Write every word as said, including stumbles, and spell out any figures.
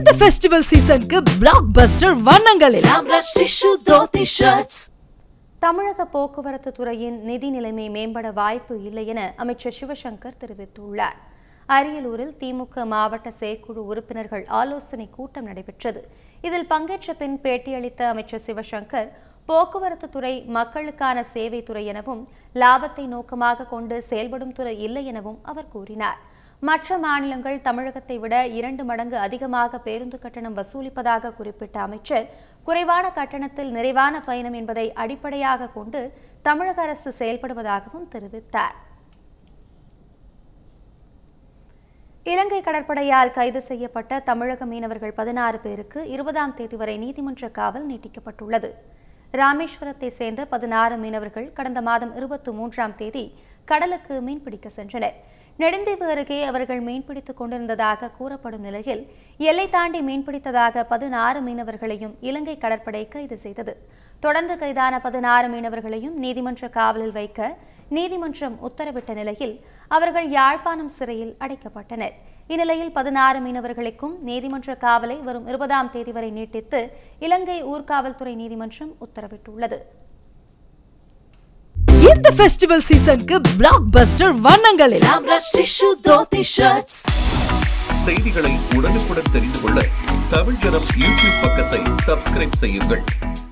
இந்த ஃபெஸ்டிவல் சீசனுக்கு பிளாக்பஸ்டர் வண்ணங்கள் எல்லாம் ரஷ் டிஷ்யூ தோத்தி ஷர்ட்ஸ். தமிழக போக்குவரத்து துறையின் நிதி நிலைமை மேம்பட வாய்ப்பு இல்லை என அமைச்சர் சிவசங்கர் தெரிவித்துள்ளார். அரியலூரில் திமுக மாவட்ட செயற்குழு உறுப்பினர்கள் ஆலோசனை கூட்டம் நடைபெற்றது. இதில் பங்கேற்ற பின் பேட்டியளித்த அமைச்சர் சிவசங்கர், போக்குவரத்து துறை மக்களுக்கான சேவை துறை எனவும் லாபத்தை நோக்கமாக கொண்டு செயல்படும் துறை இல்லை எனவும் அவர் கூறினார். மற்ற மாநிலங்கள் தமிழகத்தை விட இரண்டு மடங்கு அதிகமாக பேருந்து கட்டணம் வசூலிப்பதாக குறிப்பிட்ட அமைச்சர், குறைவான கட்டணத்தில் நிறைவான பயணம் என்பதை அடிப்படையாக கொண்டு தமிழக அரசு செயல்படுவதாகவும் தெரிவித்தார். இலங்கை கடற்படையால் கைது செய்யப்பட்ட தமிழக மீனவர்கள் பதினாறு பேருக்கு இருபதாம் தேதி வரை நீதிமன்ற காவல் நீட்டிக்கப்பட்டுள்ளது. ராமேஸ்வரத்தை சேர்ந்த பதினாறு மீனவர்கள் கடந்த மாதம் இருபத்தி மூன்றாம் தேதி கடலுக்கு மீன்பிடிக்க சென்றனர். நெடுந்தீவு அருகே அவர்கள் மீன்பிடித்துக் கொண்டிருந்ததாக கூறப்படும் நிலையில் எல்லை தாண்டி மீன்பிடித்ததாக பதினாறு மீனவர்களையும் இலங்கை கடற்படை கைது செய்தது. தொடர்ந்து கைதான பதினாறு மீனவர்களையும் நீதிமன்ற காவலில் வைக்க நீதிமன்றம் உத்தரவிட்ட நிலையில் அவர்கள் யாழ்ப்பாணம் சிறையில் அடைக்கப்பட்டனர். இந்நிலையில் பதினாறு மீனவர்களுக்கும் நீதிமன்ற காவலை வரும் இருபதாம் தேதி வரை நீட்டித்து இலங்கை ஊர்காவல்துறை நீதிமன்றம் உத்தரவிட்டுள்ளது. இந்த ஃபெஸ்டிவல் சீசனுக்கு பிளாக்பஸ்டர் வண்ணங்கள் எல்லாம் ரஷ் டிஷ்யூ தோத்தி ஷர்ட்ஸ். செய்திகளை உடனுக்குடன் தெரிந்து கொள்ள தமிழ் ஜனம் யூடியூப் பக்கத்தை சப்ஸ்கிரைப் செய்யுங்கள்.